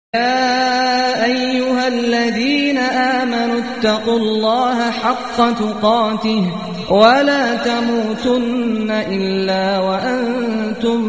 يا أيها الذين آمنوا اتقوا الله حق تقاته ولا تموتن إلا وأنتم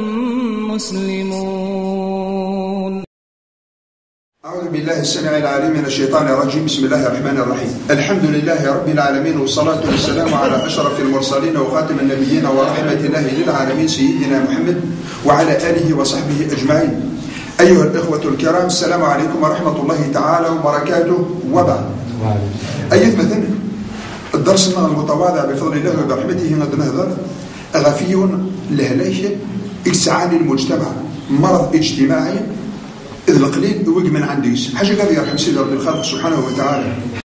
مسلمون. أعوذ بالله السميع العليم من الشيطان الرجيم. بسم الله الرحمن الرحيم. الحمد لله رب العالمين، والصلاة والسلام على أشرف المرسلين وخاتم النبيين ورحمة الله للعالمين سيدنا محمد وعلى آله وصحبه أجمعين. أيها الإخوة الكرام، السلام عليكم ورحمة الله تعالى وبركاته. وبعد، أيها مثلا الدرس المتواضع بفضل الله وبرحمته غادي نهضر غفي لهلاك إكسعان المجتمع، مرض اجتماعي إذ القليل وق من عنديش حاجة قاعد يرحم سيدي رب الخالق سبحانه وتعالى.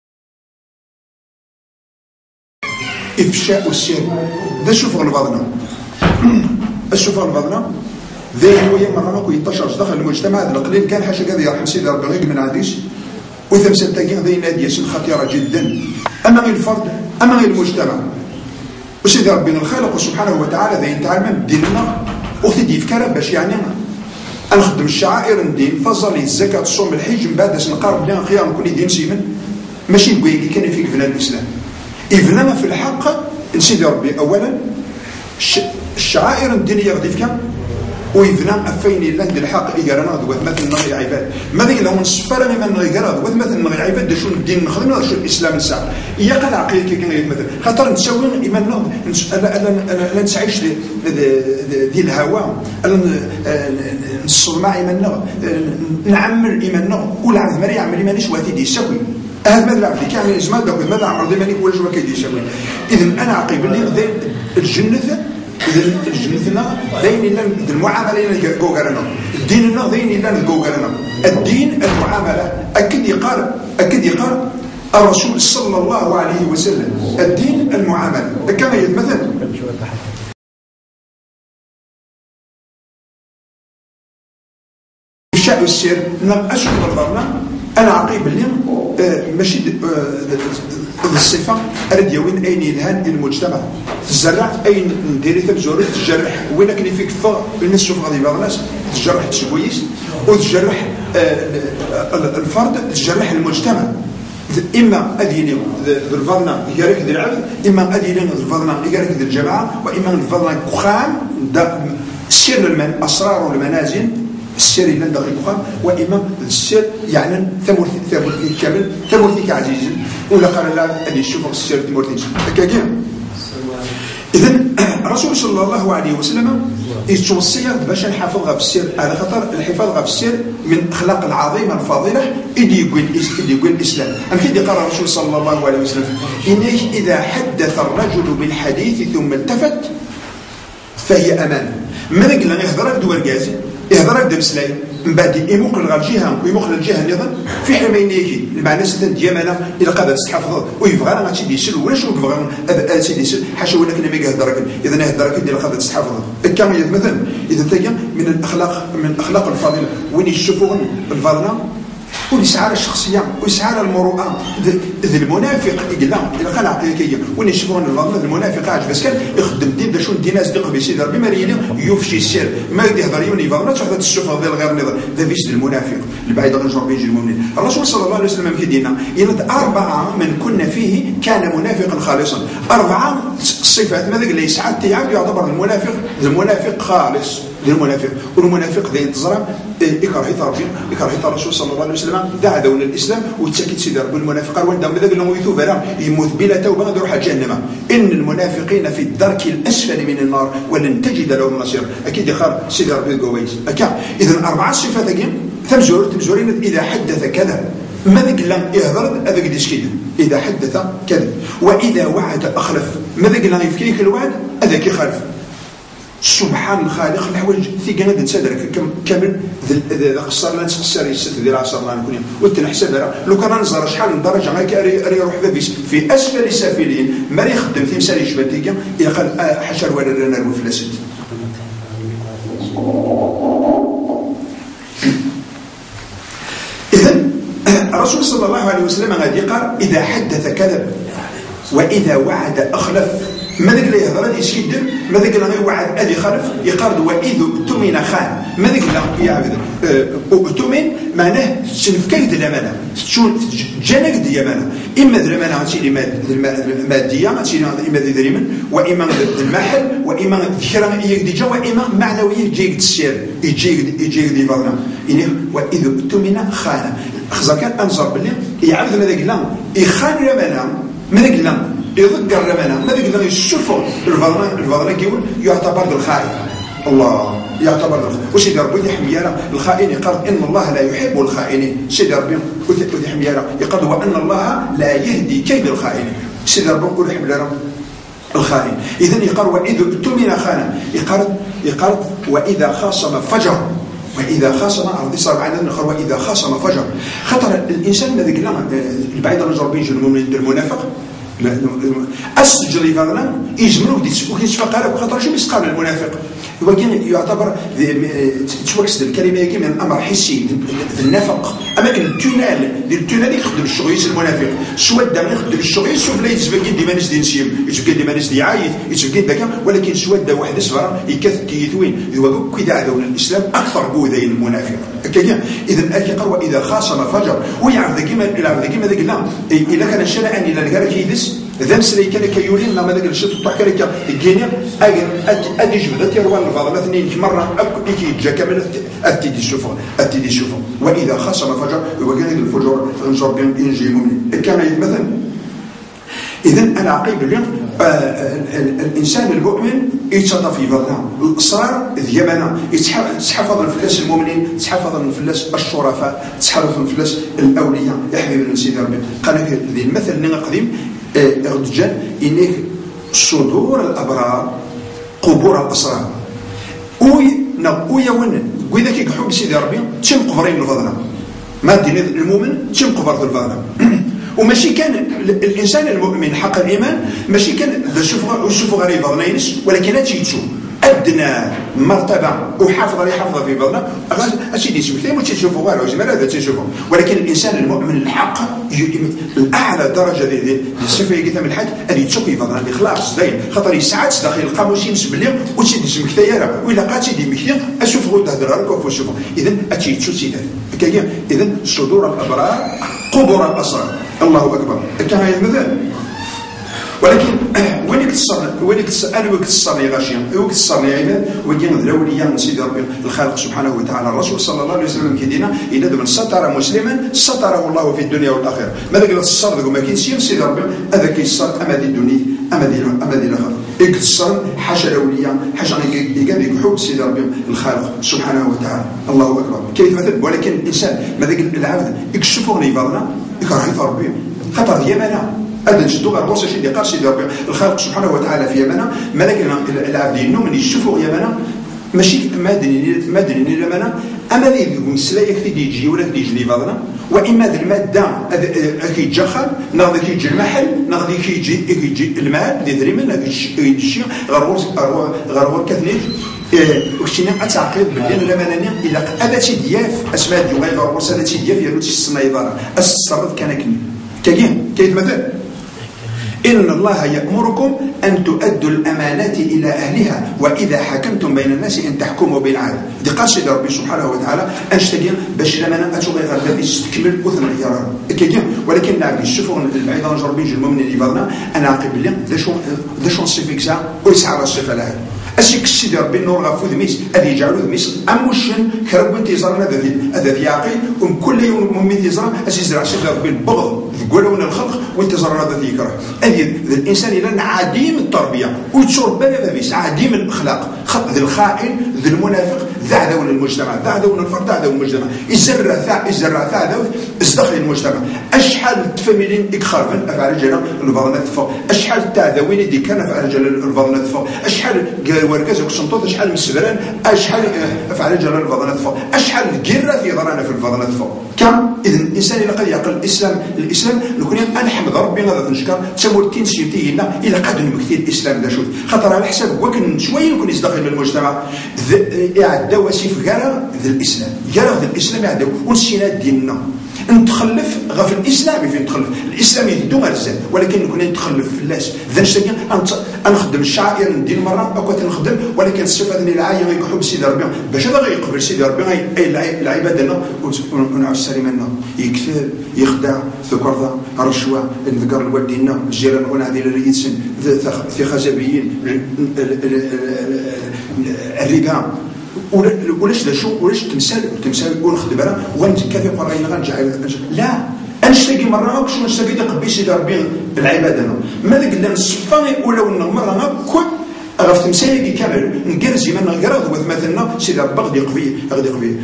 إفشاء السر ذا شوفوا لبعضنا الشوفوا لبعضنا ذا هو يمر راكو ينتشر داخل المجتمع هذا القليل كان حاجة قاعد يرحم سيدي رب الخالق من عنديش وثمسة تاكين ذا ينادي خطيرة جدا أما غير الفرد أما غير المجتمع. وسيدي ربنا الخالق سبحانه وتعالى ذا يتعلم ديننا وثدي في كلام باش يعني نخدم الشعائر الدين فصلي الزكاة الصوم الحج من بعد نقارب بين خيار كل دين سيمن ماشي نقول اللي كان في فنان الإسلام إذننا في الحق نسيدي ربي أولا الشعائر الدينية غادي في كم وإذنا أفين الله الحق إيجارنا دوات مثل نغي عباد ماذا لو نصفر من نغي دوات مثل نغي عباد شو الدين نخدمه شو الإسلام نسعى يقل عقيل كي كان مثل خاطر نسوي إيماننا لا نسعيش دي الهوى نصل إيماننا نعمر إيماننا ولا عرف ما يعمل إيمانيش واتي دي يسوي هذا ماذا العبد كامل إزمان دوك ماذا عمر دي مانيك ولا شو كيدي يسوي. إذن أنا عقيب اللي الجنة الجنة ذين إلا المعاملة إلا جوجرنا الدين إلا ذين إلا جوجرنا الدين المعاملة أكد يقال الرسول صلى الله عليه وسلم الدين المعاملة كما يتمثل إفشاء السر أشهد بالظلم أنا عقيب اليوم ماشي الصفة أرد وين أين يلهان المجتمع تزرع أين نديري تبزوري تجرح وين كني فيك فا الناس شوف غادي بعض الناس تجرح تسويس وتجرح الفرد تجرح المجتمع. إما أديني الفضنا يقارك ذي العبد إما أديني الفضنا يقارك ذي الجماعة وإما الفضنا كخام سر أسرار المنازل السر إلا دقيق خام وإما السر يعني ثمرتي كامل ثمرتي كعزيز ولا قال لا أدي شوف السر ثمرتي كاكيم. إذن الرسول صلى الله عليه وسلم يتوصي باش نحافظ في السر على خاطر الحفاظ في السر من الأخلاق العظيمة الفاضلة إدي يقول الإسلام. أم كيدي قال الرسول صلى الله عليه وسلم إنه إذا حدث الرجل بالحديث ثم التفت فهي أمان. ماذا قلنا يهضرك دور قازي يهضرك دم سلاي من بعد يموقل غير الجهه ويموقل الجهه النظام في حين يجي المعنى ستن ديامنا الى قادر تحافظ ويبغى انا غادي يدير ولا شنو بغى سيدي يسل حاشا ولا كلمه يهضرك اذا يهضرك الى قادر تحافظ كما مثلا اذا تجي من الاخلاق الفاضله وين يشوفوا الفاضله ويسعى الشخصيه ويسعى المروءه ذي المنافق يقلا الى قال عقيقيه وين يشوفون الفاضله المنافق عاج بس كان يخدم الدين باش الدين صدق بسيدي ربي ما يفشي السر ما يهضر يوني فاضله تحت الشوفه ديال غير نظام ذا فيش المنافق البعيد غير جرب يجي المؤمنين. الرسول صلى الله عليه وسلم كيدينا يرد 4 من كنا فيه كان منافقا خالصا 4 صفات ماذا قال لي ساعات يعتبر المنافق خالص للمنافق والمنافق ذي ينتظر يكره الرسول صلى الله عليه وسلم دعا دون الاسلام وتسكت سيدي ربي المنافق وين دام ماذا قال لهم يثوب يموت بلا توبه غادي يروح جهنم ان المنافقين في الدرك الاسفل من النار ولن تجد لهم نصير. اكيد يخار سيدي ربي كويس اذا 4 صفات تمزورين اذا حدث كذا ماذا قال لهم يهضر هذا قد يسكت اذا حدث كذا واذا وعد اخلف ماذا قال لهم يفكيك الوعد هذا كيخالف. سبحان الخالق الحوايج ثقة غادي نتسادرك كامل خسر لا نتخسر يست ديال 10 لا نكون وتنحسب لو كان نزر شحال من درجه غير يروح في اسفل السافلين ما يخدم في مسالي شباتيكا يقال حشر ولا لنا المفلسات. اذا الرسول صلى الله عليه وسلم غادي قال اذا حدث كذب واذا وعد اخلف ماذاك اللي يهضر هذا يسكدر ماذاك اللي يوعد هذا يخالف يقارد واذ اؤتمن خان ماذاك اللي يعبد اؤتمن معناه تنفكيد الامانه جانك ديال الامانه اما الامانه غتجي ماديه غتجي اما دريما واما المحل واما ذكرى ديجا واما معنويه جايك السير يجيك دي فضلا يعني واذ اؤتمن خان خزا كان انظر باللي يعبد ماذاك لا يخان الامانه ماذاك لا يذكر الامانه ماذاك لا يشوفوا الفضلا كيقول يعتبر بالخائن الله يعتبر الخائن وسيدي ربي حمياله الخائن يقال ان الله لا يحب الخائنين سيدي ربي ودي حمياله يقال وان الله لا يهدي كيد الخائنين سيدي ربي يقول حمياله الخائن اذا يقال واذا اؤتمن خان يقال واذا خاصم فجر واذا خاصم عرضي صار معنا نخر واذا خاصم فجر خطر الانسان ماذا قلنا البعيد عن ربي المنافق السجل فعلا يجملوا وكيتفق على خاطر شنو يسقى المنافق هو كان يعتبر تشوكس الكلمه هي من امر حسي النفق اماكن التونال يخدم الشغل المنافق سواء دا يخدم الشغل شوف لا يتبقى ديما ناس نسيم يتبقى ديما ناس يعايث يتبقى داك ولكن سواء دا واحد صغار يكثوين هو كذا عدو الاسلام اكثر بوذين المنافق اذا كيقرا واذا خاصم فجر ويعرف كيما ذاك لا الا كان شرعا الى الكرا كيدس ذا مسلي كان كيوري لنا ماذاك الشيء تطلع كان كينيا ادي جبدت يروى الفضل اثنين مره كيجا كامل اتيدي شوفوا واذا خاصم فجر وكان الفجور انجر بين انجي مؤمن كان مثلا اذا انا عقيب اليوم الانسان المؤمن يتصرف في فضلها الاصرار ديالنا تحفظ الفلاس المؤمنين تحفظ الفلاس الشرفاء تحفظ الفلاس الاولياء يا حبيبي سيدي ربي قال لك المثل اللي قديم رجال إنك صدور الأبرار قبور الأسرار ويا ون وإذا كي حب سيدي ربي تم قبرين الفضلة ما دين المؤمن تم قبر الفضلة وماشي كان الإنسان المؤمن حق الإيمان ماشي كان شوفوا غير فضلينس ولكن تشوف أدنى مرتبة وحافظ عليه حافظ في فضلنا أشي يسوي ما تشوفوا غير وجمال هذا تشوفه ولكن الإنسان المؤمن الحق الأعلى درجة الصفة يقيتها من الحج أن يتسوق في فضلنا الإخلاص دايم خاطر ساعات داخل القاموس ينسب لهم وتشد اسم كثيرة وإلا قاتي دي مكثير أشوف غير تهدر لك وشوفه إذا أتي تشوف سيدات إذا صدور الأبرار قبور الأسرار الله أكبر كما مثلا ولكن وين كتصرني غاشيا وين كتصرني عباد وين الاولياء من سيدي ربي الخالق سبحانه وتعالى الرسول صلى الله عليه وسلم كيدينا الا من ستر مسلما ستره الله في الدنيا والاخره ماذا قال الصر ما كاينش سيدي ربي هذا كيصر اما دي الدنيا اما دي الاخره يكتصر حاشا الاولياء حاشا يقال يحب سيدي ربي الخالق سبحانه وتعالى الله اكبر كيف مثل ولكن الانسان ماذا قال العبد يكشفوا نيفاضنا يكره ربي خطر ديالنا هذا نشدو غير بوصه شي قال سيدي ربي الخالق سبحانه وتعالى في يمنا ملك العبدين من يشوفوا يمنا ماشي مدني لمنا اما ذي مسلايك تيجي ولا تيجي لي فضنا واما ذي الماده كيتجخل ناضي كيجي المحل ناضي كيجي المال اللي دري منه كيجي غير كثنيج وشينا اتعقد باللي لمنانيا الا الا شي دياف اسماء ديال غير وساله شي دياف يا الصنايدار السرد كان كيف مثلا إن الله يأمركم أن تؤدوا الأمانات إلى أهلها وإذا حكمتم بين الناس أن تحكموا بالعدل دي قال سيدي ربي سبحانه وتعالى أنشتكي باش لما أتوغي غير يستكمل أثنى يرى ولكن نعم يشوفوا البعيد عن جربين المؤمن اللي فضلنا أنا عقب لهم ذا شون سيفيكسا ويسعى الصفة لها أشيك سيدي ربي نور غفو ذميس أذي يجعلوا ذميس أموشن كرب انتظارنا هذا ذي كل يوم مؤمن تزرع أزيزرع سيدي ربي البغض يقولون الخلق وانتظار هذا ذي يكره الإنسان إلى عديم التربية ويتشرب بلا ذميس عديم الأخلاق ذي الخائن ذي المنافق ذا عداون المجتمع ذا عداون الفرد ذا عداون المجتمع يزرع ذا عداون ازدخل المجتمع أشحال تفاميلين إكخارفن أفعال رجال الفضلات فوق أشحال تعذوين دي كان أفعال رجال الفضلات فوق أشحال وركز وكسنطوط أشحال من السبران أشحال أفعال رجال الفضلات فوق أشحال جرة في ضرانا في الفضلات فوق كم إذا الإنسان إلا قد يعقل الإسلام نكون أنحمد ربي غادي نشكر تسمو التنسيتي إلا إلا قد نمكثي الإسلام ذا شوف خاطر على حساب وكن شوية يكون يصدق المجتمع يعدى وسيف غير ذا الإسلام يعدى ونسينا ديننا نتخلف غف الاسلامي فين نتخلف الاسلامي يدو مرزان ولكن نكون نتخلف في الناس ذا نشتاق نخدم الشعائر ندير مره او كنت نخدم ولكن استفاد من العايه غيكحب سيدي ربي باش هذا غيقبل سيدي ربي اي العباده ونعوز السليمه يكثر يخدع في كرضه الرشوه نذكر الوالدين الجيران ونعدي الريس في خزابيين الربا ولاش تمثال ونخدم انا ونتكافئ قرينا غنرجع لا انشتاقي مره واش نشتاقي تقبي سيدي ربي العباده ما ذاك اللي نصفاني ولا مره كل غف تمثالي كامل نكرزي من غير مثلنا سيدي ربي غادي يقبي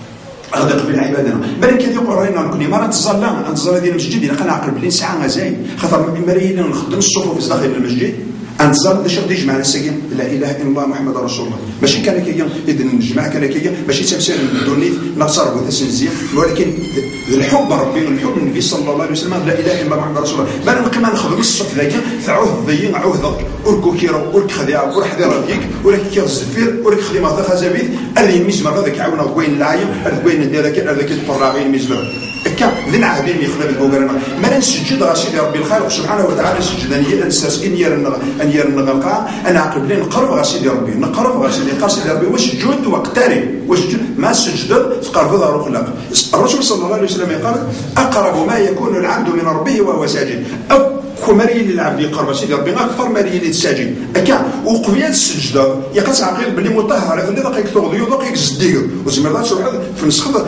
العباده بل كيف يقول راينا نكوني مره نتظل ديال المسجد الا كنعقل بلي ساعه غزاي خاطر مرينا نخدم الصفوف داخل المسجد انتظر باش غادي يجمعنا الساكن لا اله الا الله محمد رسول الله ماشي كان كيا اذن الجماعه كان كيا ماشي تمثال الدونيت نصر وتسنزيه ولكن الحب ربي الحب النبي صلى الله عليه وسلم لا اله الا الله محمد رسول الله بل نقيم نخدم الصف ذاك فعوه ضيين عوه وركو كيرا ورك خديعه ورك حذيره ديك ورك كير الزفير ورك خدمه خزابيت اللي مزمر هذاك عاونا وين العايم وين ديالك هذاك القراغين مزمر كا ذن عهدين يخلق البوغرنا ما نسجد غاسيدي ربي الخالق سبحانه وتعالى سجدانيه نستسكن يا النغلقه انا عقل بلي نقرب غاسيدي ربي نقرب غاسيدي قاسيدي ربي وسجود واقترب وسجود ما سجد تقرب ذا خلق الرسول صلى الله عليه وسلم قال اقرب ما يكون العبد من ربه وهو ساجد كمريين العبد يقرب سيدي ربي اكثر مريين الساجد اكا وقبيات السجده يقاس عقيل بلي مطهر هذا اللي دقيق تغضيو دقيق زديق وزمرات شو في نسخه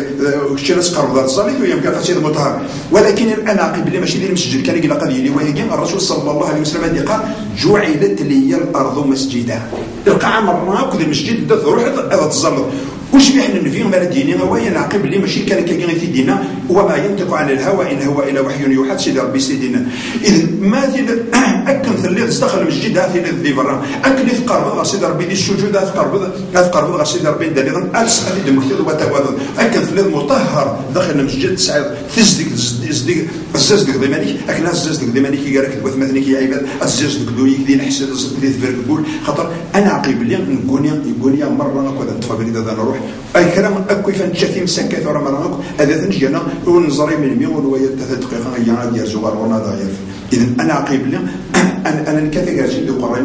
شي ناس قرب ذات الصلاه ويمكن فاسيد مطهر ولكن انا عقيل بلي ماشي ديال المسجد كان يقول قضيه لي وهي الرسول صلى الله عليه وسلم قال جعلت لي الارض مسجدا القاعه مره كل المسجد روح هذا الزمر وش بيحنا النبي ما ديننا وهي نعقب اللي ماشي كان كاين في ديننا وما ينطق عن الهوى ان هو الا وحي يوحى سيدي ربي سيدنا اذا ما اكن ثلث دخل المسجد هذه اللي برا اكن يتقرب سيدي ربي دي السجود تقرب سيدي ربي دليل الس هذه المكتب وتواضع اكن ثلث مطهر داخل المسجد سعيد تزدق الزاز ديك مالك اكن الزاز ديك مالك يقالك الوث مثلا كي عباد الزاز دويك دي نحسد دي تفرقول خاطر انا عقيب اللي نقول يا مره ناخذ التفاضل اذا نروح اي كلام اكو فنشتي مسكت ورا مرانك هذا نجينا ونزري من ميون ويا 3 دقائق يا ديال زوار ونا داير اذا انا عقيب لي انا نكثر جالسين قرينا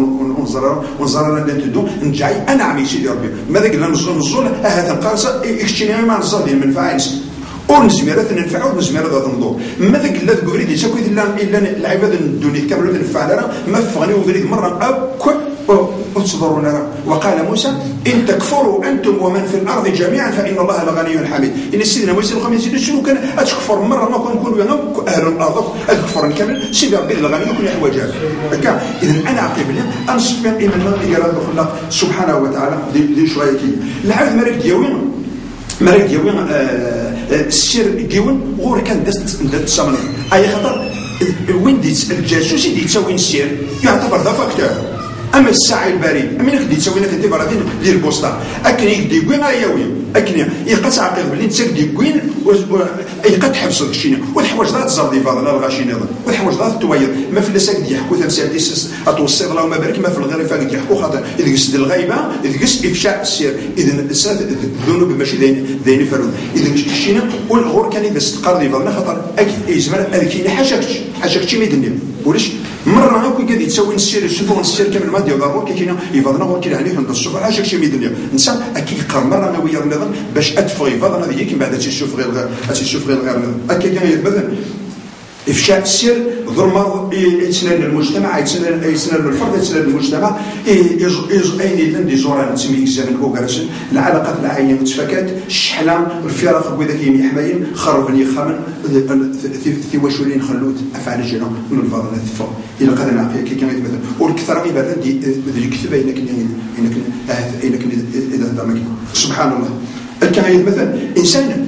ونزرر ندو نجاي انا عمي سيدي ربي ماذا قلنا نزول هذا القرصه اكشتيني ما نزل ديال المنفعه ونزميرات ننفعوا ونزميرات نضو ماذا قلنا تقولي دي شكوي الا العباد الدنيا كامل تنفع لنا ما فغني وغريد مره اكو وتصبرون وقال موسى إن تكفروا أنتم ومن في الأرض جميعا فإن الله لغني حميد إن سيدنا موسى الخميس شنو كان أتكفر مرة ما كنقول أهل الأرض أتكفر كامل سيدي ربي الغني يكون يحوجها إذا أنا عقيب لي أنصف من إيمان الله الخلاق سبحانه وتعالى دي شوية كي العبد مريك ديوين السير ديوين غور كان دست سامن أي خطر وين ديت الجاسوس يتساوي السير يعتبر ذا فاكتور اما الساعي البريد امين كدي تسوي لك انت برادين ديال البوسطه اكني يدي كوين اياوي اكني يقاس عقيل بلي تسكدي كوين يقد حبس الشينه والحوايج ذات زردي فاضل الغاشينه والحوايج ذات تويض ما في لساك دي يحكوا تمثال ديس اتوصل اللهم بارك ما في الغرفه قد يحكوا خاطر اذا قصد الغيبه اذا قصد افشاء السير اذا الذنوب ماشي ذين فرد اذا الشينه والغور كان اذا استقر دي فاضل خاطر اكيد زمان اكيد حاجه شي ميدني وليش مره هاكو قاعد يتسوي السير يشوفوا السير كامل ما ديال ضروري كاينه يفضلنا غير كاين عليه عند الصبح حاجه شي ميدنيا انسان اكيد قرر مره ما ويا النظام باش ادفغي فضلنا هذيك من بعد تشوف غير النظام اكيد كان مثلا افشاء السر ظلم يتسنن المجتمع يتسنن الفرد يتسنن المجتمع اين دي زوران تسمي الزمن اوغرسن العلاقات العائليه متفكات الشحلام الفراق بذاك يحماين خربني خامن في وشولين خلوت افعال الجنه من الفضل الثفا الى قدر العقيده كي كان مثلا والكثر غير دي الكتب انك اذا سبحان الله كان مثلا انسان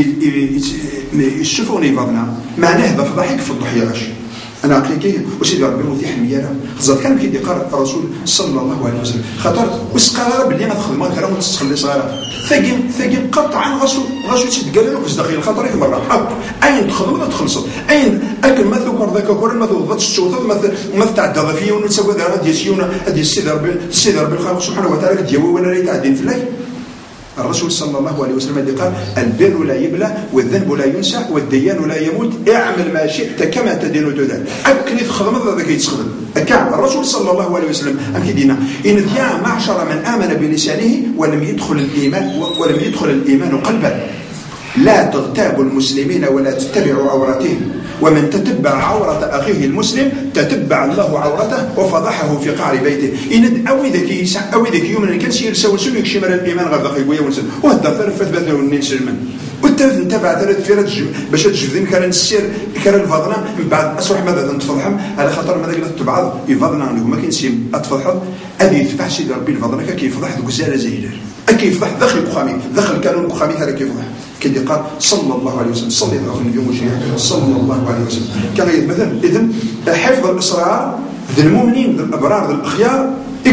يشوفوني فضنا معناه هذا فضحك في الضحيه غاش انا عقلي وسيدي ربي متيح مياله خزر كان كيدي قرأ الرسول صلى الله عليه وسلم خاطر وسقرار باللي ما تخدم غير وتستخلي صغيره ثقيل قطعا غاسو تدقال له كز داخل خاطر مره اين تخدم ولا تخلص اين اكل ما ذكر ذاك كور ما ذات الصوت ما تعدى فيه ونتسوى ديال سيونا ديال السيد ربي الخالق سبحانه وتعالى ديال ولا ريت عادين فلاي الرسول صلى الله عليه وسلم اللي قال البر لا يبلى والذنب لا ينسى والديان لا يموت اعمل ما شئت كما تدين تدان أكني تخدم هذا كيتخدم كاع الرسول صلى الله عليه وسلم أم كيدينا إن يا معشر من آمن بلسانه ولم يدخل الإيمان قلبا لا تغتابوا المسلمين ولا تتبعوا عوراتهم ومن تتبع عورة أخيه المسلم تتبع الله عورته وفضحه في قعر بيته إن أوي ذاك يوم أن كان سير سوى سلوك شمال الإيمان غير ذاك يقوي ونسل وهذا ثلاث فتبات له النين سلمان والثالث انتفع ثلاث فيرات باش تجذين كان السير كان الفضنا من بعد أصبح ماذا تفضحهم على خاطر ماذا قلت تبعض يفضنا عنه ما كينسيم أتفضحهم أبي يتفح سيدي ربي الفضنا كيفضح غزالة زهيرة كيفضح داخل البخامي داخل القانون البخامي هذا كيفضح كي قال صلى الله عليه وسلم صلى الله عليه وسلم صلى الله عليه وسلم كان مثلا إذن حفظ الأسرار ذي المؤمنين ذي الأبرار ذي الأخيار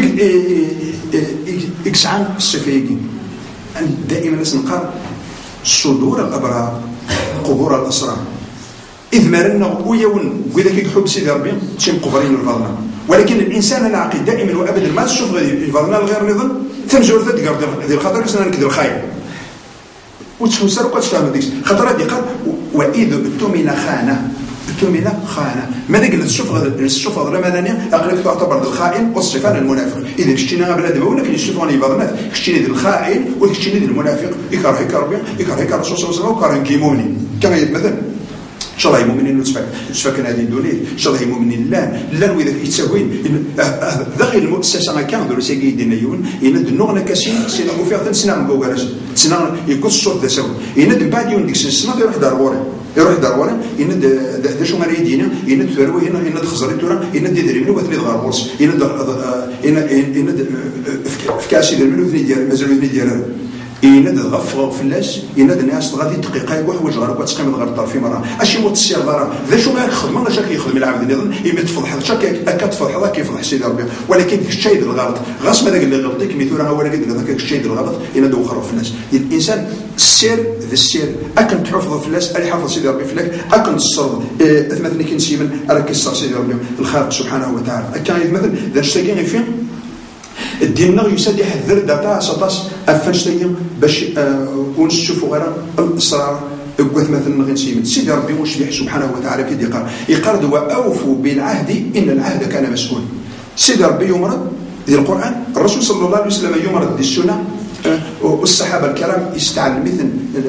إكسعان الصفيقين دائما نقال صدور الأبرار قبور الأسرار إذ مرنا ويون وإذا كيحب سيدي ربي تشم قبرين الفضنا ولكن الإنسان العاقل دائما وأبدا ما تشوف الفضنا الغير نظام ثمجور ذات ذي الخطر كسنا نكذب الخير وتفسر وكتفهم ديك خاطر هذه قال واذا اؤتمن خانه ماذا قلت الشوف هذا مثلا اقلك تعتبر الخائن والصفان المنافق اذا كشتينا بلاد ما ولكن يشوفون يبغنات كشتيني ذي الخائن وكشتيني ذي المنافق يكره ربي يكره الرسول صلى الله عليه وسلم وكره كيموني كما مثلا ان شاء الله مؤمنين نتفكر هذه الدنيا ان شاء الله مؤمنين لا واذا يتساوين داخل المؤسسه ما كان دول سيدنا يون يند نغنا كاسين سينا مفيا سنا مبوغالاش سنا يكون الصوت ذا سوا يند بعد يون ديك السنه يروح داروري يند ذا شو مري دينا يند ثروه هنا يند خزري تورا يند يدري منو وثني غاربورس يند في كاسي منو وثني ديال مازال وثني ديال يند غفغ فلاش يند الناس غادي دقيقه يقول حوايج غير وتقيم غير الطرف في مره اشي موت السير ضرا ذا شو ما يخدم انا جاك يخدم العبد نظن يما تفضح كتفضح هذا كيفضح سيدي ربي ولكن الشيء ديال الغلط غاس ما داك اللي غلطيك ميثورا هو اللي هذاك الشيء ديال الغلط يند وخر في الناس الانسان السير ذا السير اكن تحفظ في الناس اللي حافظ سيدي ربي فيك اكن تصر مثلا كنسيمن راك يصر سيدي ربي الخالق سبحانه وتعالى كان مثلا ذا الشيء فين الدين نغ يسد يحذر داتا سطاس أفنشتين باش ونشوفوا غير الإصرار قوث مثلا غنسيمن سيدي ربي واش يحب سبحانه وتعالى كي يقرد وأوفوا بالعهد إن العهد كان مسؤول سيدي ربي يمرض ذي القرآن الرسول صلى الله عليه وسلم يمرض ذي السنة والصحابة الكرام يستعمل مثل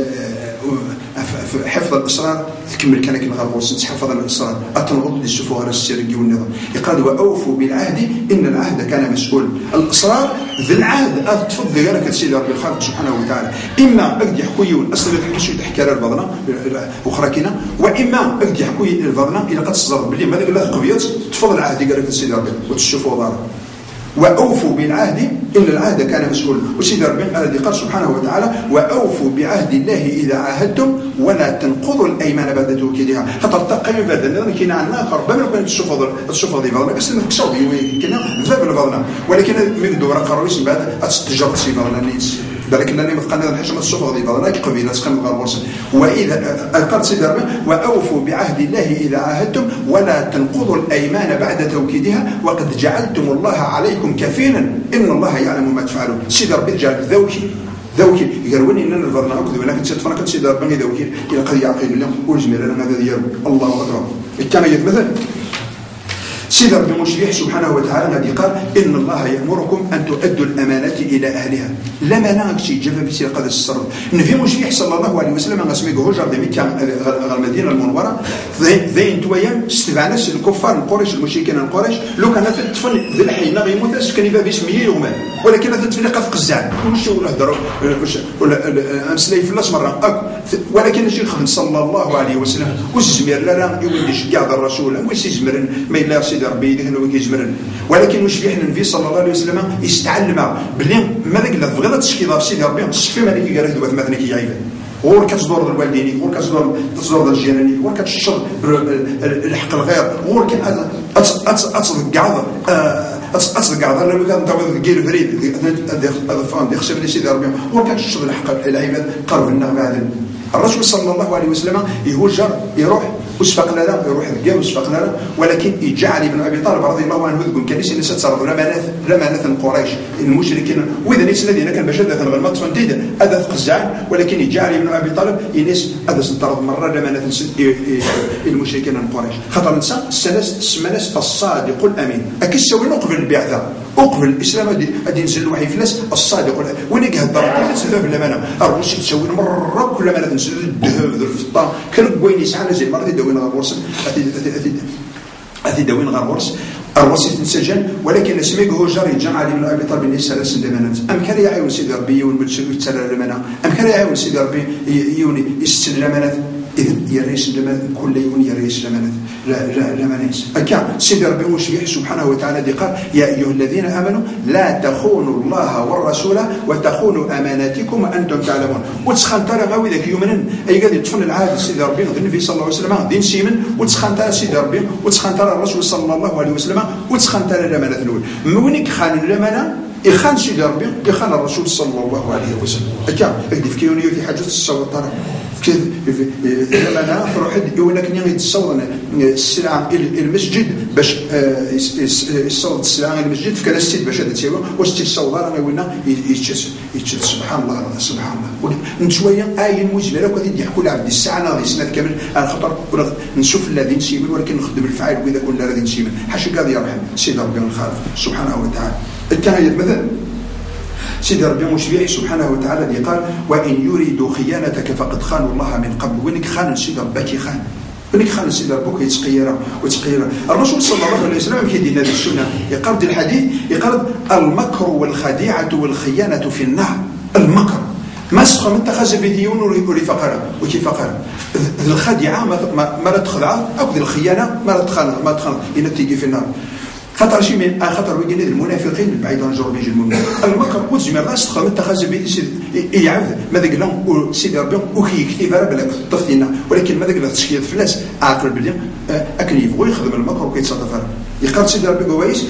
حفظ الاسرار تكمل كان كي نغربوا تحفظ الاسرار اتنغض للشفوه على السرقي والنظام يقال واوفوا بالعهد ان العهد كان مسؤول الاسرار ذي العهد تفضل غيرك سيدي ربي الخالق سبحانه وتعالى اما اقد يحكيون اصلا تحكي تحكي على البضنه اخرى كنا واما اقد يحكي البضنه الى قد تصدر باللي ماذا قال قضيه تفضل العهد قال لك سيدي ربي وتشوفوا دار وأوفوا بالعهد إن العهد كان مسؤول وسيدي ربي قال سبحانه وتعالى وأوفوا بعهد الله إذا عاهدتم ولا تنقضوا الأيمان بعد توكيدها خاطر تقيم بعد كاين عندنا آخر ربما كان تشوفوا ذي فضلنا بس نكسوا كنا بزاف الفضلنا ولكن من دورة قرويش بعد تجرب سي فضلنا نيس لكن أنا متقنع الحاجة ما تشوفوا ذي فضلنا قبيلة تقنع غربورس وإذا قال سيدي ربي وأوفوا بعهد الله إذا عاهدتم ولا تنقضوا الأيمان بعد توكيدها وقد جعلتم الله عليكم كفيلا إن الله يعلم ما تفعلون سيدي ربي جعل ذوكي يقولون إننا الفضلنا أكذب ولكن تتفرق سيدي ربي ذوكي إلى قد يعقل الله والجميل لنا هذا ديالو الله أكبر كما يتمثل سيدي ربي مشريح سبحانه وتعالى غادي قال إن الله يأمركم أن تؤدوا الأمانات إلى أهلها لما ناكشي جفا في سيرقة السر نفي مشريح صلى الله عليه وسلم غاسميك هجر دي مكة المدينة المنورة ذين تويا استفعناش الكفار القريش المشركين القريش لو كان تطفل ذي الحين غير موتاش كان يبقى باسمية يوما ولكن تتفلق في قزان ومشي ولا هضروا ولا أمسلي فلاش مرة ولكن الشيخ صلى الله عليه وسلم والزمير لا يوليش كاع الرسول واش يزمرن ما إلا سيدي ربي يديك هو كيجمرن ولكن واش فيه النبي صلى الله عليه وسلم يستعلم بلي ماذا قال بغيت تشكي سيدي ربي تصفي مالك قال هذا مثلا كيعيب غور كتصدر الوالدين غور كتصدر الجيراني غور كتشر الحق الغير غور اتصدق هذا لما كان تعود كير فريد هذا فان دي خشب لي سيدي ربي غور كتشر الحق العباد قرب لنا بعد الرسول صلى الله عليه وسلم يهجر يروح وسفقنا له يروح ذكا وسفقنا له، ولكن يجعل علي بن ابي طالب رضي الله عنه ذكر كان الناس تصرفوا لمانات قريش المشركين، واذا الناس الذين كان باش هذا الغلمات فنديد هذا قزعان، ولكن يجعل علي بن ابي طالب الناس هذا سنطرد مره لمانات المشركين من قريش، خاطر نسى السمانس الصادق الامين اكيد سوي نقبل البعثه اقبل الاسلام غادي ينزل الوحي في الناس الصادق وين يهضر في الامانه الروسي تسوي مره كل ما تنزل الذهب الفضه كان وين يسعى زي مره داوين غورس داوين غورس الروسي تنسجن، ولكن سميك هو جاري جمع علي بن ابي طالب الناس سلاسل دمانات ام كان يعاون سيدي ربي والمتشوي يتسلى الامانه، ام كان يعاون سيدي ربي يستسل الامانات، إذن يا رئيس الجمال كل يوم يا رئيس الجمال لا مناس أكان سيدي ربي وشبيح سبحانه وتعالى دي قال يا أيها الذين آمنوا لا تخونوا الله والرسول وتخونوا أماناتكم وأنتم تعلمون. وتسخن ترى غاوي ذاك يومنا أي قاعد يدفن العهد سيدي ربي النبي صلى الله عليه وسلم دين سيمن، وتسخن ترى سيدي ربي وتسخن ترى الرسول صلى الله عليه وسلم، وتسخن ترى الأمانة الأول منك خان الأمانة يخان سيدي ربي يخان الرسول صلى الله عليه وسلم. أكان يدف كيوني في حاجة الصوت ترى لما تروح يقولك نيجي تصور السلعة المسجد باش يصور السلعة المسجد في كلا ستيد باش هذا تسوي واش تصور راه يقولنا يتشد سبحان الله سبحان الله نشوية آية مجملة وكذا يحكوا لعبد الساعة ناضي سنة كامل على خطر نشوف الذين سيمن ولكن نخدم الفعال وإذا كنا الذين سيمن حاشا قاضي يرحم سيد ربي الخالق سبحانه وتعالى. التهيئ مثلا سيدي ربي مشبيعي سبحانه وتعالى اللي قال وإن يريدوا خيانتك فقد خانوا الله من قبل. وينك خان سيدي ربك خان وينك خان سيدي ربك يتقيرا وتقيرا. الرسول صلى الله عليه وسلم كيدير هذه السنة يقرض الحديث يقرض المكر والخديعة والخيانة في النار. المكر ما سخر من اتخذ بديون ولفقرة وكيف فقرة الخديعة ما لا تخدع أو الخيانة ما لا تخان إن تيجي في النار. خطر شيء من خطر ويجي المنافقين البعيد عن جرب يجي المؤمن المكر وتجمع راس تخمن اتخذ بيدي يعرف ماذا قال سيدي ربي وكي يكتب بلا تفضينا، ولكن ماذا قال تشكيل فلاس عاقل بلي اكن يبغوا يخدم المكر وكيتصرف يقال سيدي ربي كويس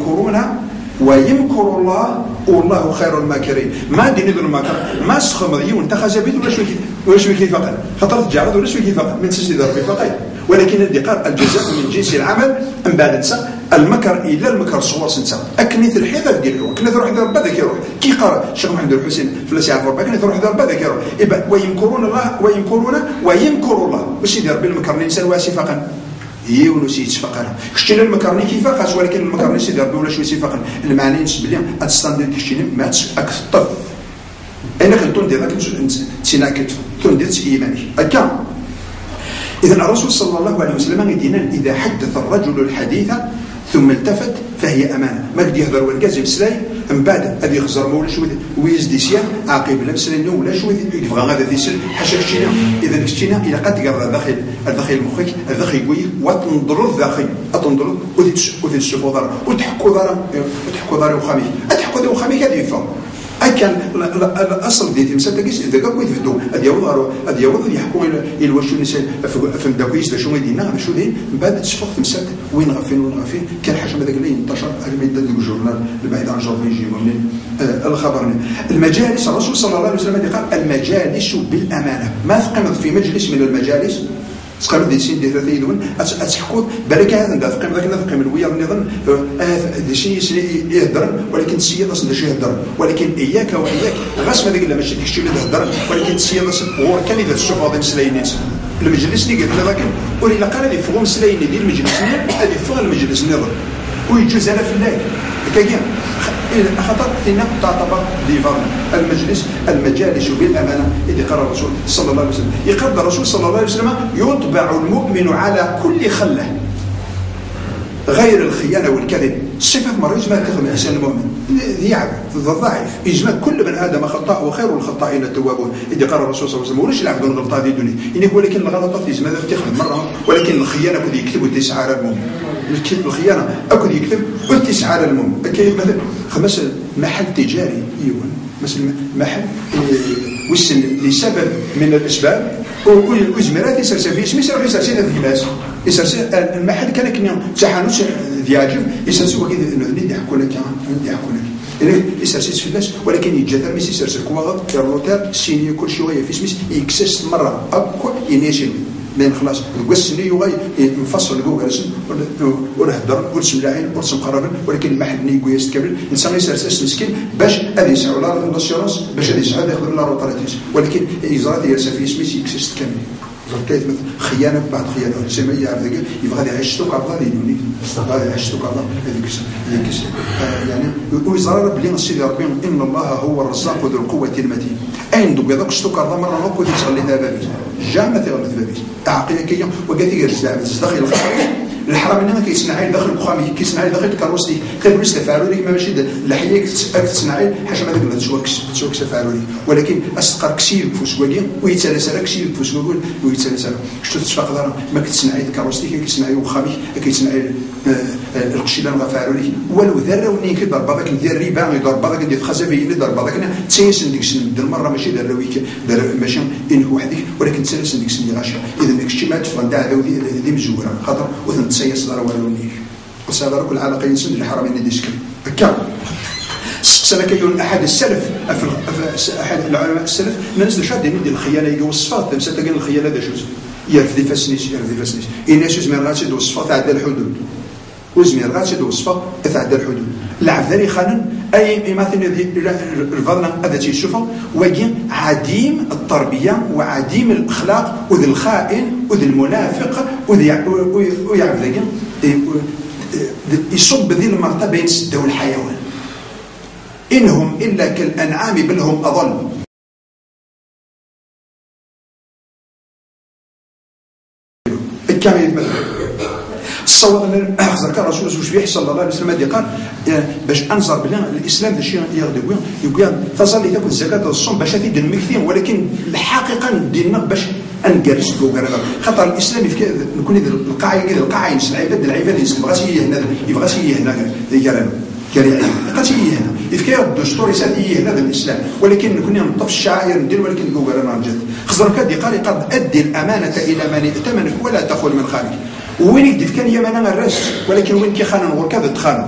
ويمكر الله والله خير الماكرين. ما دين المكر ما سخم ديون اتخذ بيدي ولا شوي كيف فقط خطر تجارد ولا شوي كيف فقط من سيدي ربي فقط، ولكن الدقار الجزاء من جنس العمل من بعد نسى المكر إلا المكر صور سنسا أكنيت الحذر ديالو كنت روح دار بذاك يروح كي قرأ الشيخ محمد الحسين فلاس يعرف ربك كنت روح دار بذاك يروح ويمكرون الله ويمكر الله باش يدير بالمكر الإنسان واسي فقا يونس يتفقر كشتينا المكرني كيف قاس، ولكن المكرني سيدي ربي ولا شوي سيفقر المعني نسبلي هاد كشتينا ما اكثر انا كنتون دير تسيناكت تندير ايماني هكا. إذا الرسول صلى الله عليه وسلم يدينا إذا حدث الرجل الحديث ثم التفت فهي أمانة. ما قد يهضر والكازي بسلاي من بعد هذا يخزر مولا شوي ويزدي سيان عاقب لا مسلين ولا شوي يبغى هذا يسل حاشا كشتينا. إذا كشتينا إلى قد تقرا داخل مخك داخل قوي وتنظر داخل أتنظر وتشوفوا ضرر وتحكوا ضرر وخامي أتحكوا ضرر وخامي كذا يفهم. أكل الأصل ديتي مسدقيس إذا قام يفدو هذا يوضع يحكوا إلى وشو نسال فهم داكويس بشو يدينا بشو دين بعد تشوف مسد وين غافين كان حاجة ماذا قال لي انتشر الميدان الجورنال البعيد عن جورنال يجي من الخبر. المجالس الرسول صلى الله عليه وسلم قال المجالس بالأمانة. ما تقيم في مجلس من المجالس تقام دي سين دي ثلاثة يدون أتحكوا بالك هذا ندافع قيم ذاك ندافع قيم الويا النظام دي شيء يهدر ولكن السيادة أصلا شيء يهدر، ولكن إياك غاس ما ذاك لا ماشي كشتي اللي يهدر ولكن السيادة هو كان إذا تشوف هذا مسلاين المجلس اللي قال لك ولا قال لي فوق مسلاين ديال المجلس هذه فوق المجلس النظام ويجوز على في الله كاين خطر فينا تعتبر ديفارنا المجالس بالأمانة. إذا قال الرسول صلى الله عليه وسلم يقول الرسول صلى الله عليه وسلم يطبع المؤمن على كل خلة غير الخيانة والكذب. الصفة مرة يجمع كثر من الإنسان المؤمن ذيعب ضعيف يجمع كل من آدم خطاء وخير الخطائين التوابون. إذا قال الرسول صلى الله عليه وسلم وليش العبد الغلطة دي الدنيا يعني ولكن الغلطات يجمع ذا تخدم مرة، ولكن الخيانة كذا يكتب وتسعى على المؤمن الخيانة أكد يكتب وتسعى على المؤمن. كيف مثلا خمس محل تجاري يوان مثلا محل وسن لسبب من الأسباب وزمرات يسرسل في اسمه يسرسل يسرسل هذا الناس يسرسل المحل كان كنا تحانوش دياجب يسرسل وكذا ندي يحكوا لك يعني يسرسل في الناس، ولكن يتجدر ميسي يسرسل كواغط كارلوتر سيني كل شويه في اسمه يكسس مره اكو ينيشن لان خلاص السني يغي منفصل جو جالسين ونهضر ونسملاعين ونسمقربين ولكن ما حد نيكو يستكمل الانسان يسرسس مسكين باش هذا يسعوا لا لاسيورونس باش هذا يسعى ياخذ لا روطاريتيس ولكن يزرع يرسى في اسمي سيكسيست كامل كاين خيانه بعد خيانه زعما يعرف ذاك يبغى يعيش سوق عبد دينوني غادي يعيش سوق عبد هذيك يعني ويزرع بلي السيد ربي ان الله هو الرزاق ذو القوه المتين اين دوك هذاك السوق عبد مره نوكو تغلي بابيس جامع تغلي بابيس عقليه كي وقالت لي داخل الخارج الحرام انما كيصنعي داخل البخامي كيصنعي داخل الكاروسي كيقول استفعلوا لك ماشي اللحيه تصنعي حاجه هذاك تشوك تفعلوا لك ولكن استقر كسير فوسواكي ويتسلسل كسير فوسواكي ويتسلسل شتو تشفق دار ما كتصنعي الكاروسي كيصنعي وخامي كيصنعي القشيله غفعلوا لك ولو ذره وني كيضرب هذاك ديال الربا يضرب هذاك ديال خزافي اللي ضرب هذاك تيسن ديك السن المره ماشي دار ويك دار ماشي انه وحدك ولكن تسلسل ديك السن غاشا اذا داك الشيء ما تفهم تاع ذي مزوره خاطر وثنت سيصدر والوني وصار كل علاقه ينسد الحرمين دي شكل هكا سنه كيقول احد السلف احد العلماء السلف ما نزل شادين ديال الخيانه يقول الصفات تمسى تلقى الخيانه هذا شوز يرفدي فاسنيش الناس زمان غاتشد وصفات تعدى الحدود وزمير غاتشد وصفات تعدى الحدود العفذري خانن اي مثلا الفضل هذا تيشوفه وكاين عديم التربيه وعديم الاخلاق وذي الخائن وذي المنافق ويعرف ذاك يصب ذي المرتبه ينسدوا الحيوان انهم الا كالانعام بل هم اضل الكامل الصواب ان حزرك الرسول صلى الله عليه وسلم قال باش انظر بلي الاسلام ذا الشيء يقول تصلي تاكل الزكاه الصوم باش تدير المكثين ولكن الحقيقه ديالنا باش انكرس بوكرا خاطر الاسلام نكون القاعه العباد يبغى هنا كريعي قاتي هنا يفكر الدستور يسالي هنا الاسلام ولكن نكون نطف الشعائر ندير ولكن بوكرا نرجد خزر كدي قال قد ادي الامانه الى من ائتمنك ولا تخون من خالك وين يدف كان يمانا الراس ولكن وين كيخانن غور كذا تخانن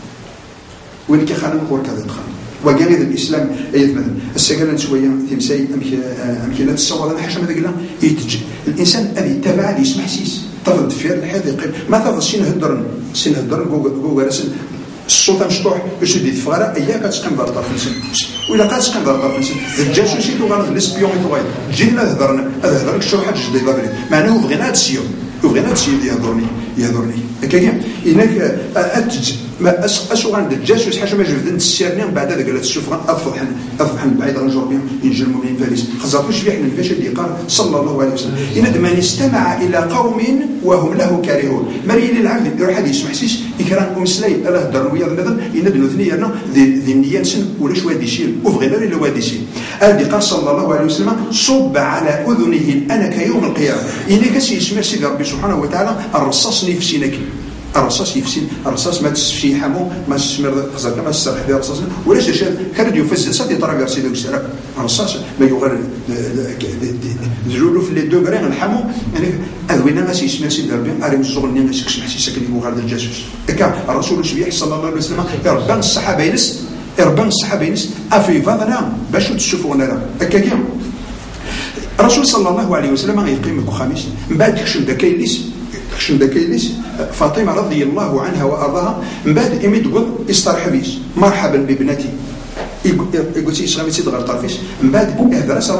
وين كيخانن غور كذا تخانن وقال هذا الاسلام مثلا السكنه شويه تمساي امكنه الصوره انا حاشا هذاك لا الانسان اللي يتابع اللي يسمع سيس طرد في الحديقه ما تفضل سين هدر جوجل الصوت مشطوح باش يدي فغاره اياك تسقم دار طرف السن ولا قاد تسقم دار طرف السن الجاسوسي تو غلط ليسبيون تو جينا هضرنا الشروحات جديده دابا معناه بغينا هادشي وبغينا هادشي يهضرني هكاك انك اسو عند الجاسوس حاجه ما جبدن السيرني من بعد هذا قالت شوف افضحن بعيد عن جوربيان ينجل المؤمنين فارس خزرتو شبيح من باش اللي قال صلى الله عليه وسلم ان من استمع الى قوم وهم له كارهون مريل العبد يروح هذا يسمح سيس يكران مسلي الله هضر ويا النظام يندنو ثنيا ذي النيان سن ولا شويه ديشيل وبغينا الا وادي شيل هذه قال صلى الله عليه وسلم صب على اذنه الانك يوم القيامه انك سيسمع سيدي ربي سبحانه وتعالى الرصاص نفسينك الرصاص يفسين الرصاص ما تسفي حمو ما تسمر خزرك ما تسرح بها الرصاص ولا شيء كان يفسد صدي طرق رسيده وسرا الرصاص ما يغير نزولوا في لي دوغري الحمو يعني وين ما سيسمع سيدي ربي اري الشغل ني مسكش حسيسك اللي يغير الجاسوس هكا الرسول شبيه صلى الله عليه وسلم ربان الصحابه ينس افي فضنا باش تشوفونا هكا كيما الرسول صلى الله عليه وسلم يقيم خميس من بعد كشن دكايليس فاطمه رضي الله عنها وارضاها من بعد امي تقول استرحبيش مرحبا بابنتي يقول لي شغل سيد غير طرفيش من بعد يهضر سر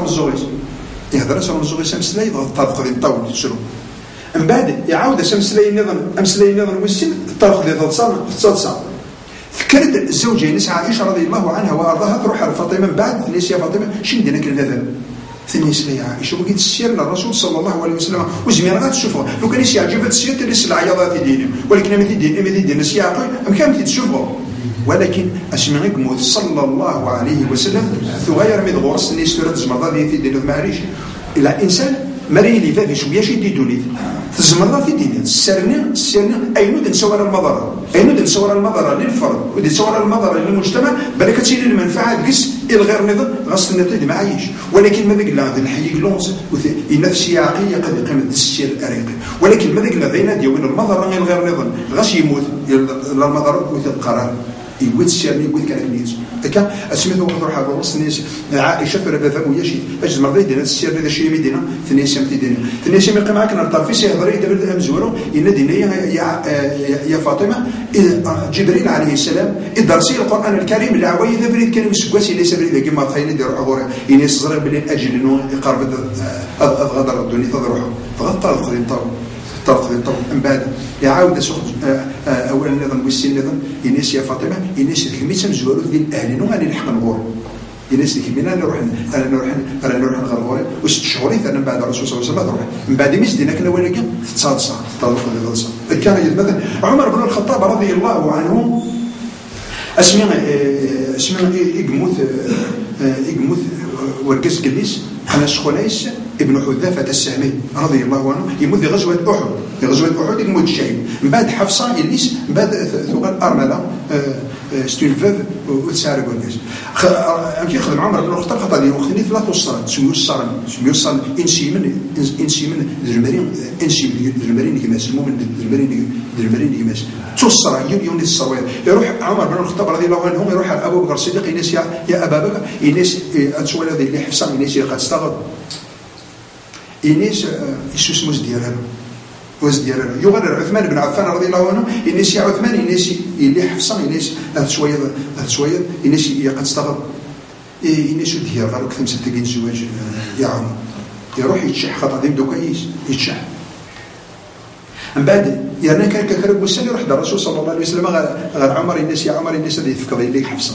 الزغيس امسلاي طرق ذي الطاول تشرو من بعد يعاود امسلاي نظام والسن طرق ذي تصاصا فكرت الزوجه نسعى عائشه رضي الله عنها وارضاها تروح على فاطمه من بعد ليش يا فاطمه شنو دينا كذا ثاني سلاي عائشه وقيت السير للرسول صلى الله عليه وسلم وزمير غتشوفوا لو كان يعجب هذا السير تلي العياضات ديالهم ولكن ما تدير السياق ما كان تشوفوا ولكن اسمعكم صلى الله عليه وسلم ثغير من غرس نيستور الزمرضه اللي تدير المعريش الى انسان مري لي فافي شويه شي ديدوني الزمرضه في دينيا السرنا اينود نصور المضره للفرد ودي صور المضره للمجتمع بالك تشيل المنفعه تقيس الغير نظام غاص النتيجه ما عايش ولكن ما ذاك لا الحي لونس نفس سياقيه قد يقيم التسجيل الاريقي ولكن ما ذاك لا ذينا ديال المضره غير نظام غاش يموت المضره وتبقى يقول السيرني يقول كان كنيس هكا اسميتو روح على الراس الناس عائشه فرا فم ويا شي اجز مرضي دينا السير هذا شي ميدينا ثنيش متي دينا ثنيش مي معاك نطر في سي هضري دابا مزورو ينادينا يا فاطمه جبريل عليه السلام ادرسي القران الكريم العوايد بريد كانوا مسكواسي ليس بريد كما فاين يدير عبور يني صغر بلي اجل انه يقرب غدر الدنيا تضرحوا فغطى القضيه طرق الطرق من بعد يعاود سوق اولا نظام والسن نظام يناس يا فاطمه يناس الكميت مزوالو ديال اهلنا غادي نلحق نغور يناس الكمينا نروح نغور وست شهور ثاني بعد الرسول صلى الله عليه وسلم نروح من بعد ما زدنا كنا ولكن تصادص طرق الغلصه كان مثلا عمر بن الخطاب رضي الله عنه اسمع يقموت وركز كليس حنا خنيس ابن حذافة السهمي رضي الله عنه يموت في غزوة أحد يموت الشهيد من بعد حفصة يليس من بعد ثقل أرملة ستولفاف وتسعر كونيس أمشي خدم عمر بن الخطاب خطأ لي وقتني ثلاث وصلت سميو الصرم إنسيمن المرين كماس المؤمن المرين كماس توصل يوم الصواب يروح عمر بن الخطاب رضي الله عنه يروح أبو بكر الصديق يناس يا أبا بكر يناس أتسوى هذه اللي حفصة يناس قد استغرب إنيس يسوس موز ديالها يغرر عثمان بن عفان رضي الله عنه إنيس يا عثمان إنيس اللي حفصة إنيس هذا شوية إنيس قد استغرب إنيس ديال غير كثم ستين زواج يا عمر يروح يتشح خطأ ديم دوكا يتشح من بعد يعني كان كرب والسنة يروح الرسول صلى الله عليه وسلم غير عمر إنيس يا عمر إنيس اللي يفكر اللي حفصة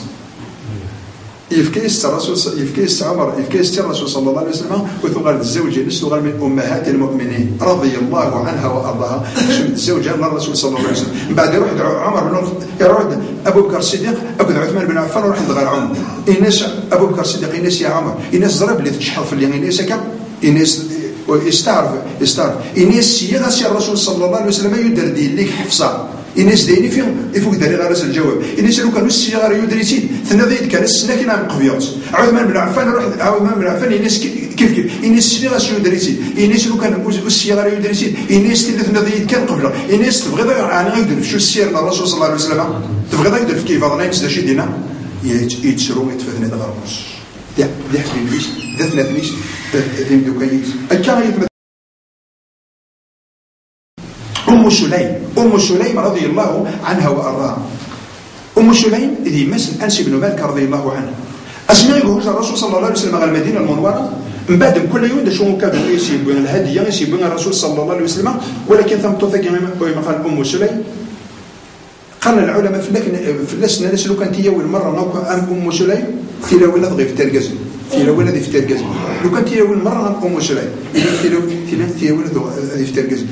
يفكيس الرسول صلى الله عليه وسلم وثغال الزوجة نسوغال من أمهات المؤمنين رضي الله عنها وأرضاها الزوجة للرسول صلى الله عليه وسلم من بعد يروح عمر بن يروح أبو بكر الصديق أخذ عثمان بن عفان وروح غير عمر إناس أبو بكر الصديق إناس يا عمر إناس ضرب اللي تشحر في اللي إناس كم إناس يستعرف إناس سيغا الرسول صلى الله عليه وسلم يدردي لك حفصة إناس دايني فيهم يفوق داري غير الجواب إناس لو كانوا السيارة يدريسين ثنا ذيك كان السنة كنا مقفيات عثمان بن عفان إناس كيف إناس السيارة يدريسين إناس لو كان السيارة يدريسين إناس ثنا ذيك كان قبله إناس تبغي أنا غير شو السير الرسول صلى الله عليه وسلم تبغي غير في كيف هذا ناس داشي دينا يتسروا يتفهمنا هذا غرموس دي حبيبيش ذاتنا ثنيش ذيم دوكايز الكايف أم سليم رضي الله عنها وأرضاها أم سليم ذي مثل أنس بن مالك رضي الله عنه أسمع يقول الرسول صلى الله عليه وسلم على المدينة المنورة من بعد كل يوم شو كانوا يسيبون الهدية يسيبون الرسول صلى الله عليه وسلم ولكن ثم توثق ما قال أم سليم قال العلماء في الناس ناس لو كانت هي أول مرة أم سليم في الأول ضغي في ترجز لو كانت هي أول مرة أم سليم في الأول ضغي في ترجز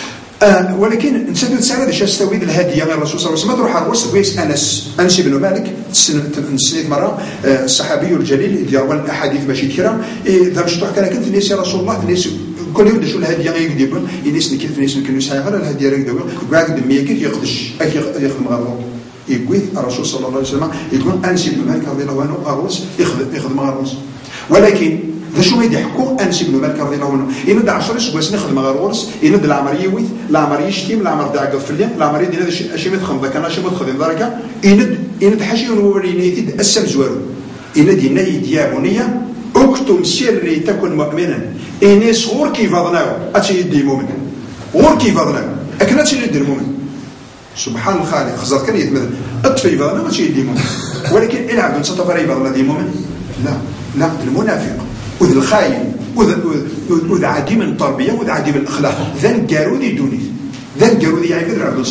ولكن نسدو تسالة باش استويد الهديه غير الرسول صلى الله عليه وسلم تروح على الوسط كويس انس بن مالك نسنيت مره الصحابي الجليل ديال الاحاديث ماشي كثيره اذا مش كان كنت نيس يا رسول الله نيس كل يوم شو الهديه غير يكذبون ينيس نكيف نيس كانوا يسايغ على الهديه غير يكذبون قاعد دميه كيف يقدش يخدم غير يقول الرسول صلى الله عليه وسلم يقول انس بن مالك رضي الله عنه اروس يخدم غير الروس ولكن ذا شو ما يضحكوا انس بن مالك رضي الله عنه يند 10 سواس نخدم غير ورس يند العمر يويث العمر يشتم العمر داعق في الليل العمر يدير هذا الشيء متخم ذاك انا شي متخدم ذلك يند حاجه وريني السم زوارو يند ينيد يا بني اكتم سري تكن مؤمنا اني صغور كيف ظناو اتي يدي مؤمن غور كيف ظناو اكن اتي يدي المؤمن سبحان الخالق خزر كان يتمثل اطفي ظناو اتي يدي مؤمن ولكن ان عبد نصطفى ريبه الذي مؤمن لا المنافق وذ الخاين وذ عديم التربية وذ عديم الأخلاق ذن قارودي دوني ذن قارودي يعني كذا عبد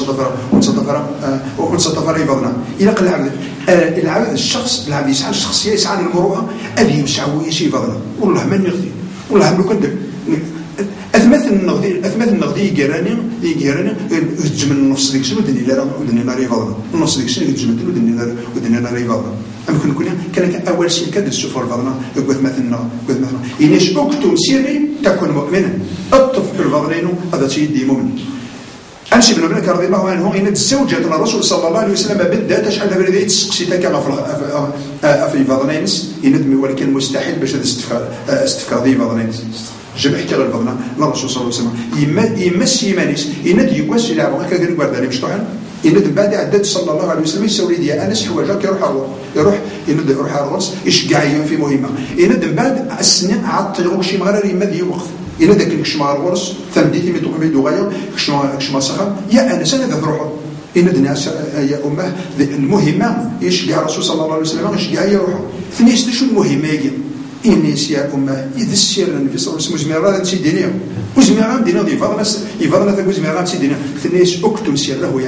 ونصطفر يفضنا إلى قل العبد الشخص العبد يسعى الشخصية يسعى المروءة أبي يسعى يشي يفضنا والله من يغذي والله من كندب أثمث النغدي يجراني الجمل النص ديك شنو ودني ناري يفضنا النص ديك شنو الجمل ودني ناري يفضنا أم كان أول شيء كذا السفر فضنا يقول مثلا إنيش أكتم سيري تكون مؤمنا الطفل الفضلين هذا سيدي مؤمن أنس بن مالك رضي الله عنه إن تزوجت الرسول صلى الله عليه وسلم بدأت تشعل برديت سقسيتا كما في فضلينس يندمي ولكن مستحيل باش استفكار ذي فضلينس جمع حتى غير فضلنا الرسول صلى الله عليه وسلم يمس يمانيس يند يقوس إلى عبوك كذلك برداني مشطوحا يند بعد عدد صلى الله عليه وسلم يسوي ديال انس حواجك يروح يروح على الغرس يشجع في مهمه يند بعد السنين عاد تجرب شي مغرر يما دي وقت الى داك الكشمار الغرس ثمديتي ميتو ميدو غايو كشمار سخن يا انس انا ذا إن الناس يا أمه المهمة يشجع الرسول صلى الله عليه وسلم يشجع يروح ثنيش شو المهمة يجي إنيس يا أمه إذا السير النبي صلى الله عليه وسلم زميرة نسي دينيا وزميرة دينا يفضل تقول زميرة نسي دينيا ثنيش أكتم سير له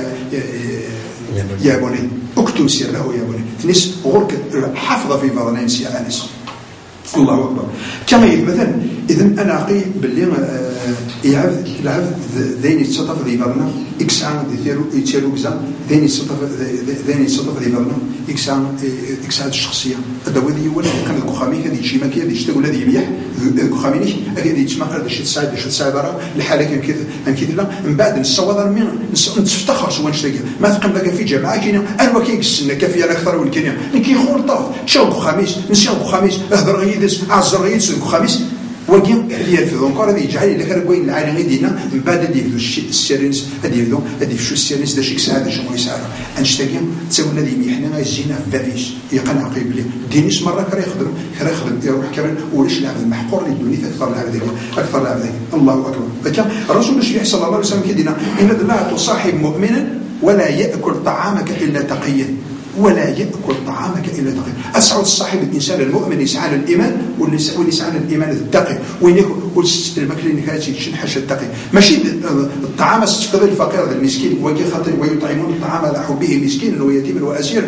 يا بني أكتم سير له يا بني ثنيش غرك حافظة في فضل نسي أنس الله أكبر كما مثلا إذا أنا أقي باللي يعرف ذين يتصطف ذي فرنا إكسان يتيرو كذا ذين يتصطف ذي فرنا إكسان الشخصية الدوادي ولا كان الكخامي هذه شيء ما كذا يشتغل الذي يبيح الكخامي هذه يتسمى هذا الشيء تساعد برا الحالة كذا لا من بعد نصوّد من نتفتخر سواء نشتغل ما تقم لك في جماعة كينا أنا وكيك السنة كافية أكثر من كينا نكي خول طاف شاو الخميس نسيو الخميس أهدر غيدس عزر غيدس الخميس وقيم يرفضون قال هذا يجعل لك ربوين العالم دينا من بعد هذه يفدو السيرينس هذه يفدو هذه شو السيرينس ده شيء سعادة شو ما يسعى أنشتاقي تسوي الذي يحنا الزينة بافيش يقنع قريب لي دينيس مرة كرا يخدم يروح كمان وليش لعب المحقور للدنيا أكثر لعب ذلك الله أكبر لكن الرسول الشريف صلى الله عليه وسلم كدينا إن لا تصاحب مؤمنا ولا يأكل طعامك إلا تقيا ولا يأكل طعامك إلا تقي أسعد صاحب الإنسان المؤمن يسعى للإيمان واللي يسعى للإيمان التقي وين يأكل الماكلة اللي كانت يشنحش التقي ماشي الطعام استفاد الفقير المسكين ويطعمون الطعام على حبه مسكينا ويتيما وأسيرا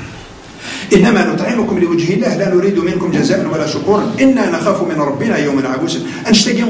إنما نطعمكم لوجه الله لا نريد منكم جزاء ولا شكورا إنا نخاف من ربنا يوما عبوسا أنشتاق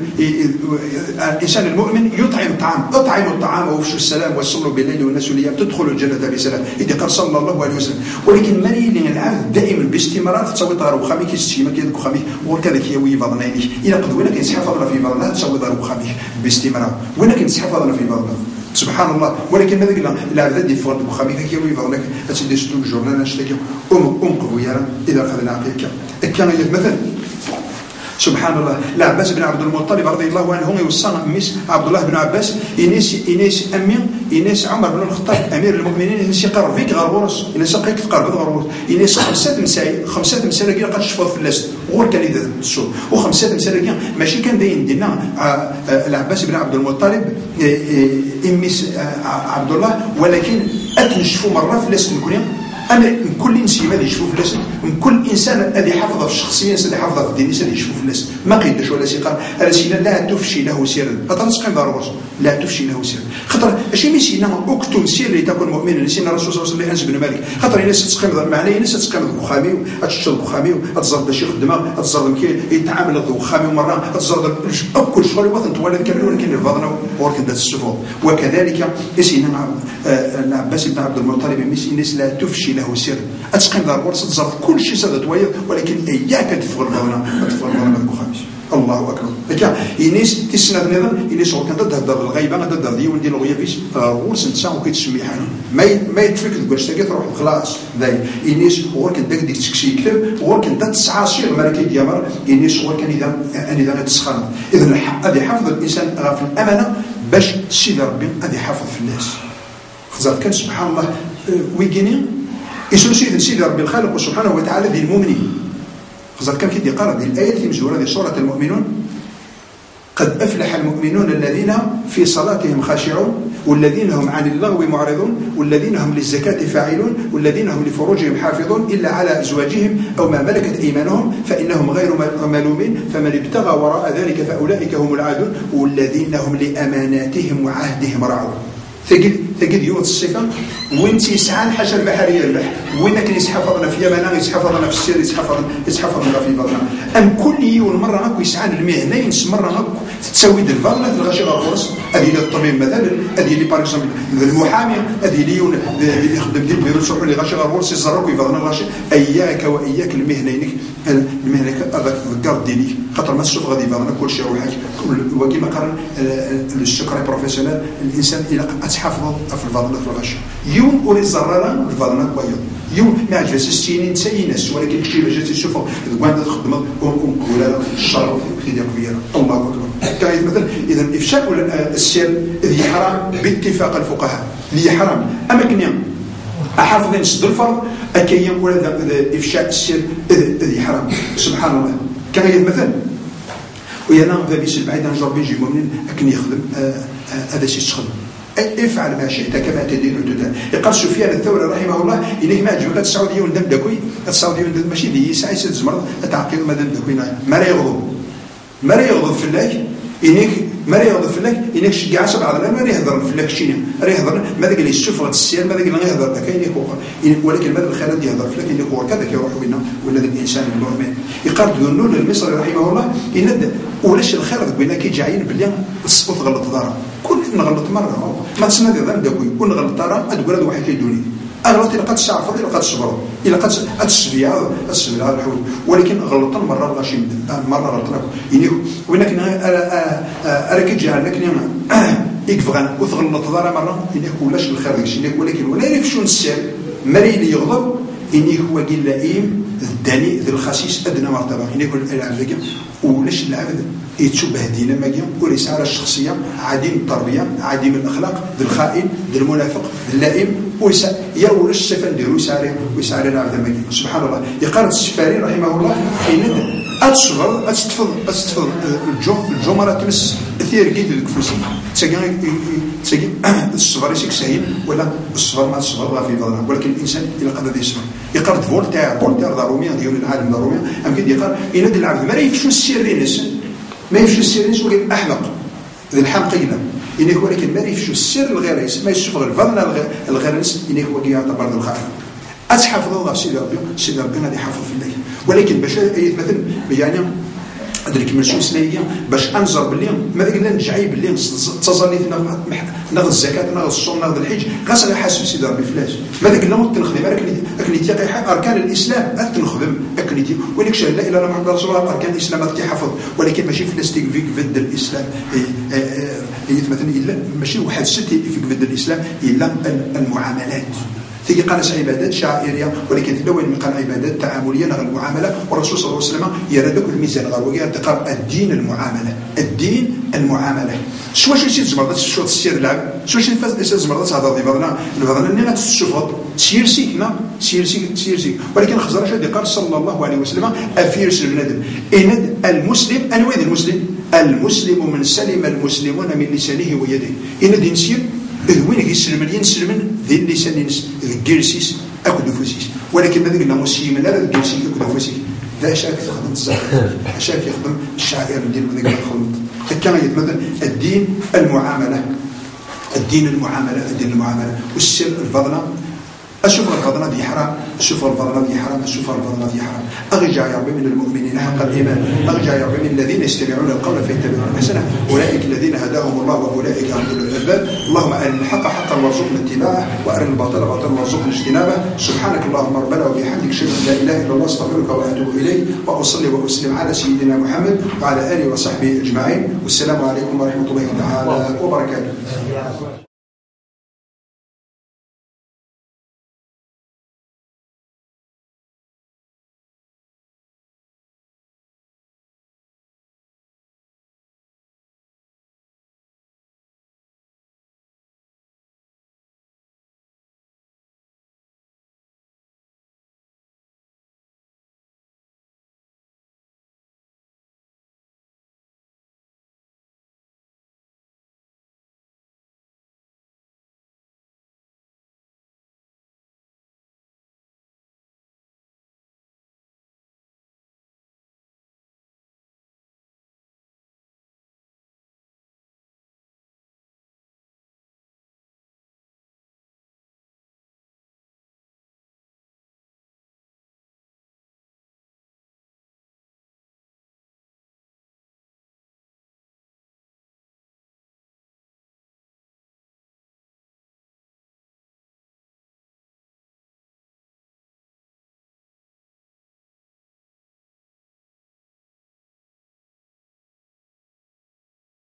الإنسان المؤمن يطعم الطعام اطعموا الطعام وافشوا السلام وصلوا بالليل والناس نيام تدخلوا الجنة بسلام إذا قال صلى الله عليه وسلم ولكن من يلي العبد دائما باستمرار تسوي ضرب خاميك يستشيما كيدك خاميك وكذا كيوي فضنينك إلى قد وين كان يسحب فضله في فضله تسوي ضرب خاميك باستمرار وين كان يسحب فضله في فضله سبحان الله ولكن ماذا قلنا العبد يفرد بخاميك كيوي فضلك أتدي ستوك جورنال نشتكي أنقذ يرى إذا أخذنا عقيدك كان مثلا سبحان الله العباس بن عبد المطلب رضي الله عنه يوصى ميس عبد الله بن عباس إنيس أمين إنيس عمر بن الخطاب أمير المؤمنين إنيس يقرب فيك غرورس إنيس قيك تقرب غرورس إنيس خمسة مسالة قد شفوا في اللست غور كان إذا السوق وخمسة مسالة ماشي كان داين دينا العباس بن عبد المطلب إميس عبد الله ولكن أتنشفوا مرة في اللست نكون أنا من كل إنسان اللي يشوف في الاسم من كل إنسان الذي حفظ في الشخصية الذي حفظ في الدين الذي يشوف في الاسم ما قيدش ولا سيقال السينا لا تفشي له سرا خاطر تسقي ضرورس لا تفشي له سرا خاطر اشي ميسينا اكتم سري تكون مؤمنا سيدنا الرسول صلى الله عليه وسلم بن مالك خاطر الناس تسقي معناه الناس تسقي البخامي وتشرب البخامي وتزرد شي خدمه تزرد كي يتعامل البخامي مره تزرد كل شغل وطن طوال كامل ولكن الفضل وركن ذات السفور وكذلك سيدنا العباس بن عبد المطلب الناس لا تفشي له سرا أتسقم دار ورصة تزرد كل شيء سادة تويض ولكن إياك تفغل هنا البخامي الله أكبر لكن ينيس تسنة نظام ينيس هو كان ضد الغيبة ضد ديون ديال الغيا فيش غورس نتسا وكيتسمي حاله ما يتفك تقول شتاكي تروح خلاص ذاي ينيس هو كان داك ديك تكشي كتاب هو كان دا تسعاشي ملكي ديامر ينيس هو كان إذا تسخن إذا الحق هذا حفظ الإنسان في الأمانة باش سيدي ربي هذا حفظ في الناس خزرت كان سبحان الله ويجيني يسول سيدي ربي الخالق سبحانه وتعالى ذي المؤمنين خزرت كان كيدي قرأ ذي الآية في مجدورة ذي سورة المؤمنون قد أفلح المؤمنون الذين في صلاتهم خاشعون والذين هم عن اللغو معرضون والذين هم للزكاة فاعلون والذين هم لفروجهم حافظون إلا على أزواجهم أو ما ملكت أيمانهم فإنهم غير ملومين فمن ابتغى وراء ذلك فأولئك هم العادون والذين هم لأماناتهم وعهدهم راعون تجد يوت الصفة وانت يسعان حاجة البحرية البحر وينك يتحفظنا في يمنا يتحفظنا في السير يتحفظنا في بطنا أم كل يوم مرة ناكو يسعان المهنين مرة ناكو تسوي الفضلة الغاشي غرورس هذه الطبيب مثلا هذه اللي بار اكزومبل المحامي هذه اللي يخدم ديال بيرو صحو اللي غاشي غرورس يزرق ويفضلنا الغاشي إياك وإياك المهنينك هذاك الكارد ديالك خاطر ما تشوف غادي يفضلنا كل شيء روحك وكما قال السكري بروفيسيونيل الإنسان إلى تحافظ في الفضلات والغش يوم أولي الزرارة الفضلات بيض يوم ما عجبس السينين تسينس ولكن كي باش تشوفوا الكوان تخدم ولا الشر في ديال كبيره الله اكبر كاين مثلا إذا إفشاء السر ذي حرام باتفاق الفقهاء ذي حرام. أما كنيا أحافظين سد الفرض أكيا ولا إفشاء السر ذي حرام. سبحان الله. كان مثلا ويانا ذا البعيد عن ربي يجي مؤمن أكن يخدم هذا شيء تخدم افعل ما شئت كما تدين وتدان. يقال سفيان الثوري رحمه الله إليه ما عجبك السعودية وندم داكوي السعودية وندم ماشي ذي ساعة زمر تعقيد ما دام داكوي ما لا يغضب في الله إنك ما لا يغضب في الله إنك شجع سبعة على ما يهضر في الله شيء ما يهضر ماذا قال السفرة السير ماذا قال يهضر ذاك إنك ولكن ماذا الخالد يهضر في الله إنك هو كذا يروح وينا ولا الإنسان المؤمن. يقال ذنون المصري رحمه الله إن ولاش الخالد بينا كي جايين باللي الصوت غلط دارا كل نغلط مرة ما تسمى ذا داكوي كل نغلط دارا تقول هذا واحد كيدوني أغلط إلا قد الشعر إلا قد الصبر إلا قد السبيع هذا الحول ولكن غلطنا مرة غاشي مرة غلطنا يعني وينك أراك جاء لكن يكفغن وثغلط دارا مرة إنك ولاش الخير داكشي ولكن ولا يعرف شو السر مري اللي يغضب إني هو قيل لئيم الدني ذي الخسيس أدنى مرتبة إني يقول العبد ولاش العبد يتشبه دينا ماجيا وليس على الشخصية عديم التربية عديم الأخلاق ذي الخائن ذي المنافق ذي اللئيم يروي السفن ديرو ويساري العبد ماجيا. سبحان الله. يقال السفاري رحمه الله إن أتصفر أتستفض الجمرة تمس ثير كيف الكفوسي تسجل الصفر يسيك سهيل ولا الصفر ما الصفر في فضلا ولكن الإنسان إلى قدر يصفر. يقال فولتير ضروميا ديال العالم ضروميا أم كده يقال إن العبد ما يفشو السرينس ما يفشو السرينس ولكن أحمق ذي الحمقينة إنه ولكن ما يفشو السر الغيريس ما يشوف الفضل الغيريس إنه هو يعتبر الخائن. أتحفظ الله سيدي ربنا اللي حفظ في الله ولكن باش مثلا يعني أدرك من شو سنية باش أنظر باللي ماذا قلنا نجعي باللي تصلي ناخذ الزكاة ناخذ الصوم ناخذ الحج غسل حاسب سيدي ربي فلاش ماذا قلنا تنخدم أكني تيقي أركان الإسلام تنخدم أكني تي ولك شيء لا إله إلا محمد رسول الله أركان الإسلام تحفظ ولكن ماشي فلستيك فيك فد الإسلام مثلا إلا ماشي واحد ستي فيك فد الإسلام إلا المعاملات تيجي قناس عبادات شعائرية ولكن في الأول من قناة عبادات تعاملية نغ المعاملة والرسول صلى الله عليه وسلم يرى كل الميزان غير تقرب الدين المعاملة شو شيء زمرضات شو تصير اللعب شو شيء زمرضات هذا الفضل اللي غتشوفه سيرسيك ولكن خزر شاد قال صلى الله عليه وسلم أفيرس البنادم إن المسلم أنا وين المسلم من سلم المسلمون من لسانه ويده إن دين سير وين يسلم ذي اللسان الجرسيس أكل فوسيس ولكن ماذا قلنا مسلم لا الجرسيس أكل فوسيس لا شاك يخدم الزهر شاك يخدم الشعائر الدين ماذا قلنا خلط كما مثلا الدين المعاملة والسر الفضلة أشوف الفضلة ذي حرام أرجع يا ربي من المؤمنين حق الإيمان أرجع يا ربي من الذين يستمعون القول فيتبعون أحسنه أولئك الذين هداهم الله وأولئك هم أولو الألباب. اللهم أرنا الحق حقا وارزقنا اتباعه وأرنا الباطل باطلا وارزقنا اجتنابه. سبحانك اللهم ربنا وبحمدك أشهد أن لا إله إلا الله أستغفرك وأتوب إليك وأصلي وأسلم على سيدنا محمد وعلى آله وصحبه أجمعين والسلام عليكم ورحمة الله تعالى وبركاته.